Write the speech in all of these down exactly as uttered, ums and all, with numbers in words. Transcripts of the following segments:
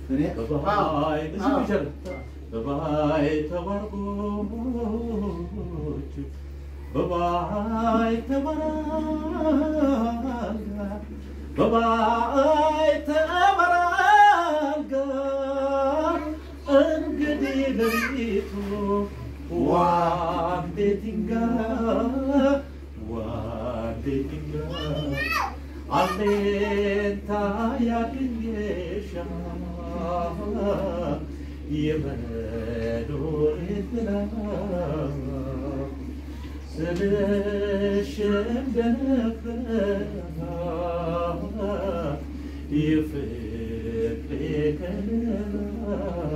በባይ እዚህ ይችላል በባይ ተባርጎች በባይ ተባራልጋ በባይ ተባራልጋ እንግዲህ ለሊቱ ዋንዴቲንጋ ዋንዴቲንጋ አሌንታ ያግኘሻ የመኖር ጥላ ስልሽ እንደነበረ የፍቅሬ ከለላ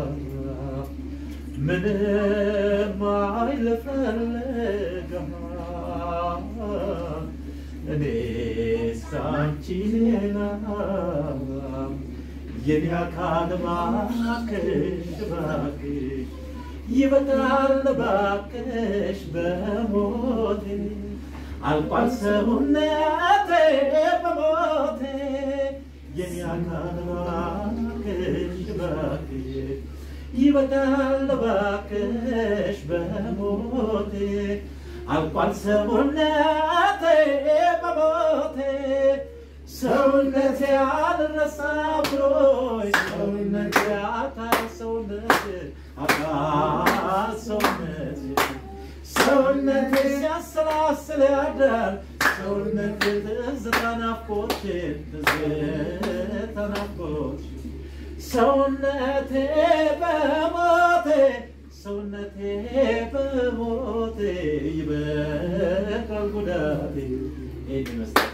ምንም አይለፈልጋ እኔስ አንቺ ሌላ የኔ አካል እባክሽ እባክሽ ይበቃል እባክሽ በሞቴ አልቋል ሰውነቴ በሞቴ የኔ አካል እባክሽ እባክሽ ይበቃል እባክሽ በሞቴ አልቋል ሰውነቴ በሞቴ ሰውነቴ አልረሳ ብሎኝ ሰውነቴ አካል ሰውነቴ አካል ሰውነቴ ሰውነቴ ሲያሰላስል ያድራል ሰውነቴ ትዝታ ናፍቆቴ ትዝታ ናፍቆቴ ሰውነቴ በሞቴ ሰውነቴ በሞቴ ይበቃል ጉዳቴ ይመስላል